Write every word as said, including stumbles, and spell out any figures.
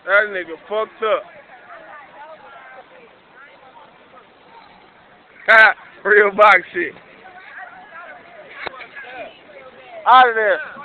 That nigga fucked up. Real box shit. Out of there.